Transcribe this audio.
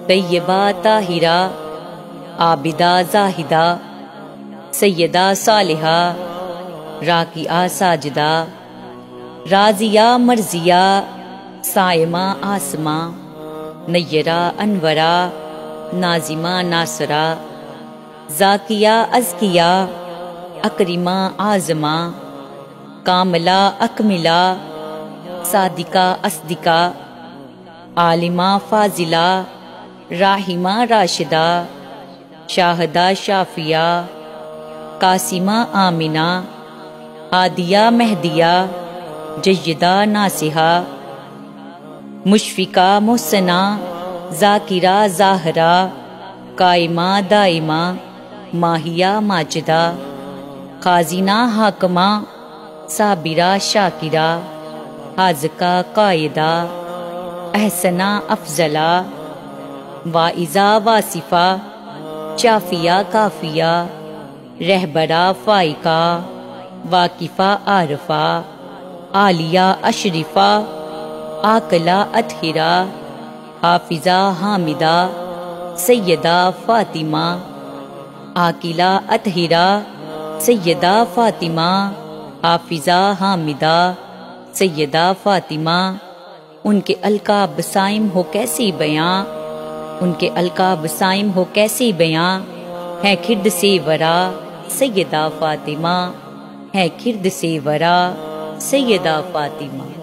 طیبہ طاہرہ عابدہ زاہدہ سیدہ صالحہ راکعہ ساجدہ راضیہ مرضیہ صائمہ عاصمہ نیرہ انورہ ناظمہ ناصرہ ذاکیہ ازکیہ اکرمہ اعظمہ کاملہ اکملہ صادقہ اصدقہ عالمہ فاضلہ راحمہ راشدہ شاہدہ شافیہ قاسمہ آمنہ ہادیہ مہدیہ جیدہ ناصحہ مشفقہ محسنہ ذاکرہ ظاہرہ قائمہ دائمہ ماہیہ ماجدہ خازنہ حاکمہ صابرہ شاکرہ حاذقہ قائدہ احسنہ افضلہ واعظہ واصفہ شافیہ کافیہ رہبرہ فائقہ واقفہ عارفہ عالیہ اشرفہ عاقلہ اطہرہ حافظہ حامدہ سیدہ فاطمہ عاقلہ اطہرہ سیدہ فاطمہ حافظہ حامدہ سیدہ فاطمہ۔ ان کے القاب سائم ہو کیسی بیاں، ان کے القاب سائم ہو کیسی بیاں، ہے خرد سے ورا سیدہ فاطمہ، ہے خرد سے ورا سیدہ فاطمہ۔